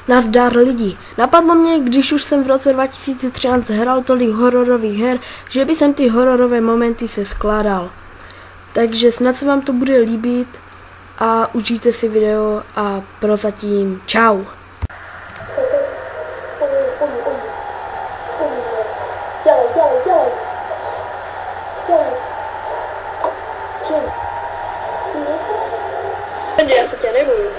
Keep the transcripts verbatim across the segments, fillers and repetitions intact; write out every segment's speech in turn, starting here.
Nazdar lidi. Napadlo mě, když už jsem v roce dva tisíce třináct hrál tolik hororových her, že by jsem ty hororové momenty se skládal. Takže snad se vám to bude líbit a užijte si video a prozatím čau. Dělej, dělej, dělej. Dělej. Dělej. Já se tě nebudu.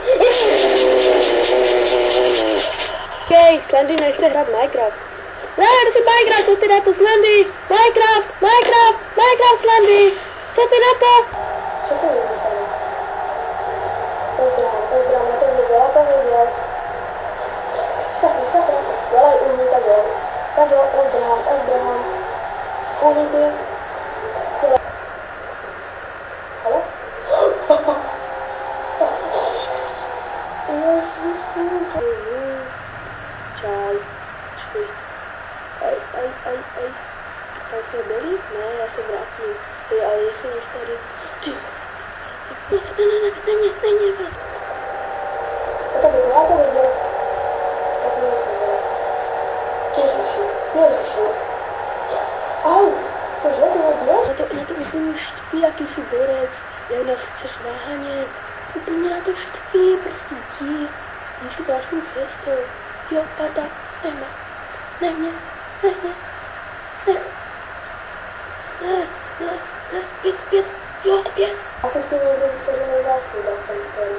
Hej, Slendy, nechce hrát Minecraft. Ne, jde si Minecraft, co ty na to, Slendy? Minecraft, Minecraft, Minecraft, Slendy. Co ty na to? Co se mi dostane? Pozdrav, pozdrav, na to video, na to video. Sakra, sakra, dělej umí, tak jo. Tak jo, Abraham, Abraham. Umí ty. Dělej. Halo? Čaj. Čaj. Aj, aj, aj, aj. Tam jsme byli? Ne, já se vrátím. Ty, ale jestli už tady... Ty. Ne, ne, ne, ne, ne, ne, ne, ne. A to viděl, a to viděl. A to nejsem viděl. Ježiši, ježiši. Au, cože, ty neběž? Na to, na to úplně štví, jaký jsi borec. Jak nás chceš nahánět. Úplně na to štví, prostě ti. Když si vlastní sestrou. Jo, pada, ne, ne, ne, ne, ne, ne, ne, ne, ne, ne, pět, pět, jo, pět. Asi si někdy vytvořený vlastní vlastní.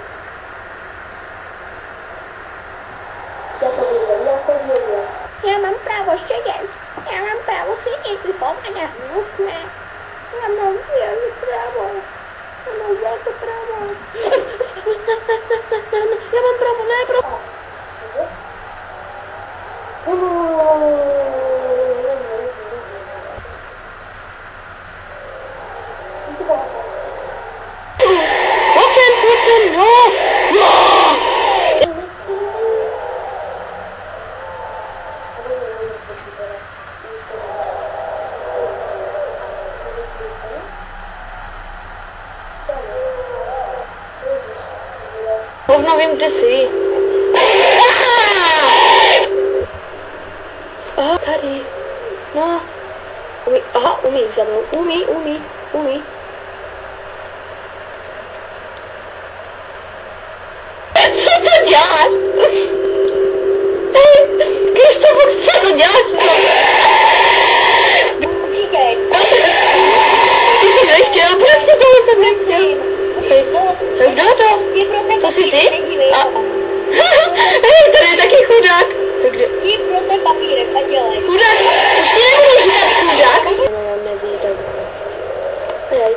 Já to věděl, já to věděl. Já mám právo sedět, já mám právo sedět, ty pomáhá hnutné. Já mám velké právo, já mám velké právo. Já mám právo, ne, právo. Pojď sem, pojď sem, no! Rovnou vím, kde jsi. Aha, tady. No. Umí, aha, umí za mnou. Umí, umí, umí. Co to děláš? Hej, Krištof, co to děláš? Utíkej. Ty jsi nechtěl, přesně toho jsem nechtěl. Hej, hej, kdo to? To jsi ty? A... Hej, tady je taky chudák. Kde? Jdi pro ten papírek a dělej. Chudák, už ti nebudu říkat chudák. No, já neví, tak... Hej.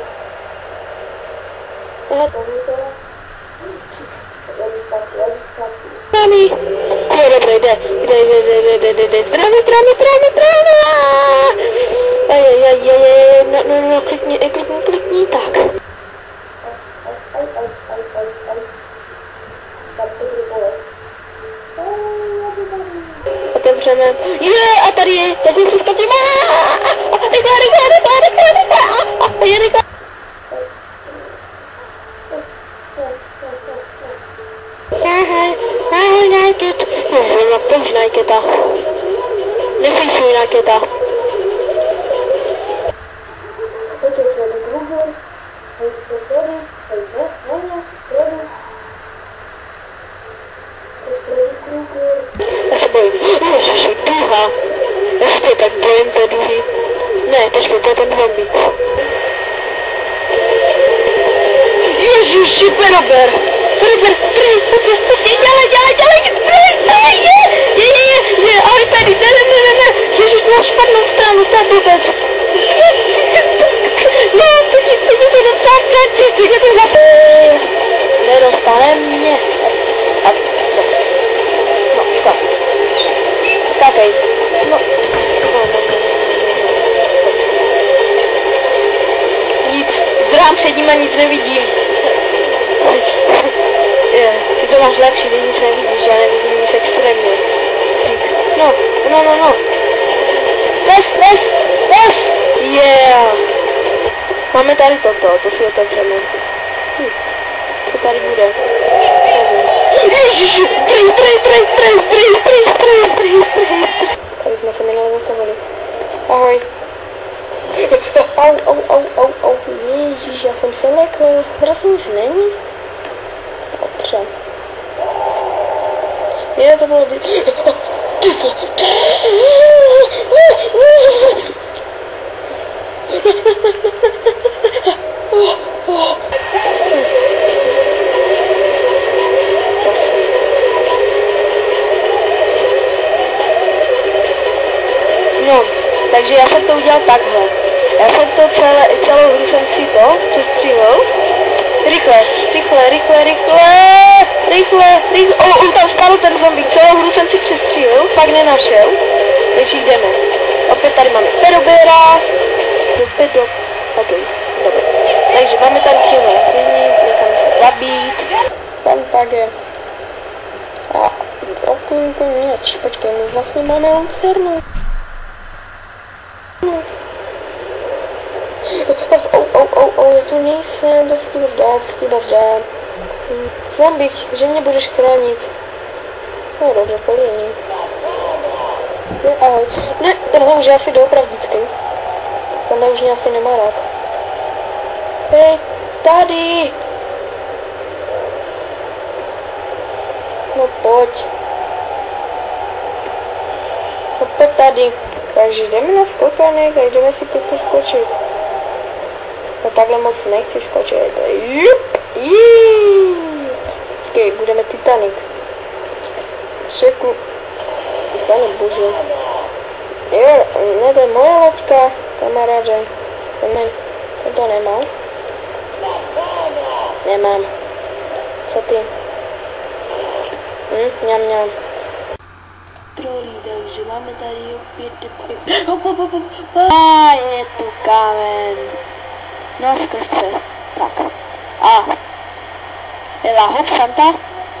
Aha, to je to. Mami. Jo, dobré, jde, jde, jde, jde, jde, jde, jde. Zdravě, zdravě, zdravě, zdravě. Aj, aj, aj, aj, no, no, no, klikni, klikni, klikni, tak. Otevřeme. Je, a tady je, teď mi přeskočím. Rychle, rychle, rychle, rychle, rychle. Je rychle. Ahoj, ahoj, Nike. No, pojď Nike ta. Nefejsuj Nike ta. Pojď to Freddy Krueger. Pojď to Freddy. Pojď to Freddy. Freddy. Freddy Krueger. Já se bojím. Ježiši, duha. Já se tak bojím té duhy. Ne, počkej, to je ten zombík. Ježiši, Perober. Perober, pryj, pojď, pojď, dělej, dělej, dělej, pryj, pryj, je, je, je, je, je, ahoj, Freddy, ne, ne, ne, ne, ne, ježiš, máš špatnou stranu, to je blbec. Ne, teď, teď se dostal, teď, teď je to zase. Nedostane mě. A, no, no, skak. Skákej. No, no, no, no. Nic, zdrhám před ním a nic nevidím. Je, ty to máš lepší, ty nic nevidíš, já nevidím nic extrémně. No, no, no, no. Pes, pes, pes! Yeah! Máme tady toto, to si otevřeme. Hm. Co tady bude? Nevím. Ježiši, trej, trej, trej, trej, trej, trej, trej, trej, trej. Tady jsme se minule zastavili. Ahoj. Au, au, au, au, au. Ježíš, já jsem se lekl. Prostě nic není. Dobře. Je, to bylo... No, takže já jsem to udělal takhle. Já jsem to celé, celou hru jsem si to přestřílil. Rychle, rychle, rychle, rychle, rychle, rychle. O, on tam spadl ten zombie. Celou hru jsem si přestřílil, pak nenašel. Takže jdeme. Opět tady máme pedobera. Opět do... Ok, dobré. Takže máme tady tyhle svině, necháme se zabít. Pan page. A okulku něč. Počkej, my vlastně máme lucernu. Oh, oh, oh, oh, já tu nejsem, to si vzdát, si vzdát. Zombik, že mě budeš chránit. No dobře, políní. Ne, ahoj. Ne, tenhle už je asi doopravdický. Tenhle už mě asi nemá rád. Hej, tady! No pojď. No pojď tady. Takže jdeme na skokanek a jdeme si pěkně skočit. No takhle moc nechci skočit. Jup, jup. Okay, budeme Titanic. Řeknu. Pane bože. Jo, ne, to je moje loďka, kamaráde. To, to nemám. Nemám. Co ty? Hm, mňam, mňam. Trolí, takže máme tady opět... Hop, hop, hop, hop. A je tu kámen. No, skoč se. Tak. A. Ela, hop, Santa.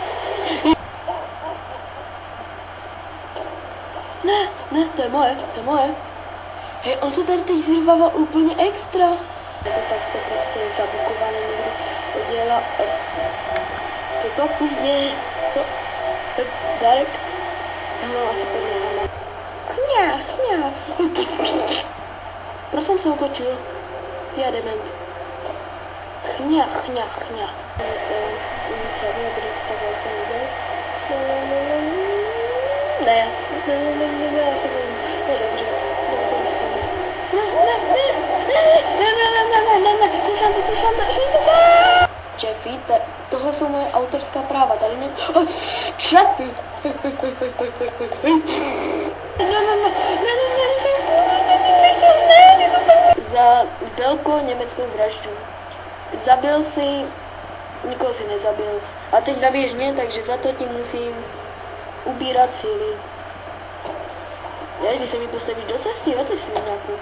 Ne, ne, to je moje, to je moje. Hej, on se tady teď zrvával úplně extra. Je to takto prostě zabukované někdy udělá. Co to pozdě? Co? Darek? No, asi prvně máme. Chňa, chňa. Proč jsem se otočil? Já dement. Chňa, chňa, chňa. Ulice, nebude tak velké nejde. Ne, já ne, ne, ne, ne, ne, já se bojím. No dobře, ne, ne, ne, ne, ne, ne, ne, ne, ne, to Santa, to Santa, Santa. Jeffy, tohle jsou moje autorská práva, tady ne... Jeffy! Za velkou německou vraždu. Zabil si... Nikoho si nezabil. A teď zabiješ mě, takže za to ti musím ubírat síly. Ježi, se mi postavíš do cesty, o ty sviňáku.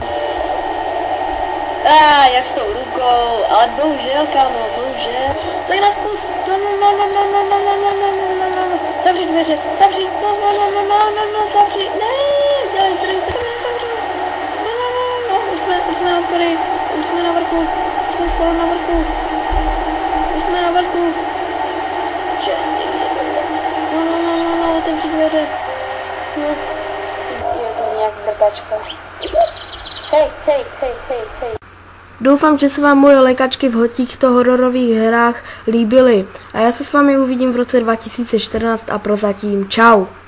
A jak s tou rukou, ale bohužel, kámo, bohužel. Tak nás pust, no, no, no, no, no, no, no, no, no, no, no, no, no, zavři dveře, zavři, no, no, no, no, no, no, no, zavři, ne, dělej, tady, zavři, zavři, no, no, no, no, už jsme, už jsme na skory, už jsme na vrchu, už jsme skoro na vrchu, už jsme na vrchu, čestý, no, no, no, no, no, otevři dveře, no, je to nějak vrtačka, hej, hej, hej, hej, hej. Doufám, že se vám moje lékačky v těchto hororových hrách líbily a já se s vámi uvidím v roce dva tisíce čtrnáct a prozatím čau.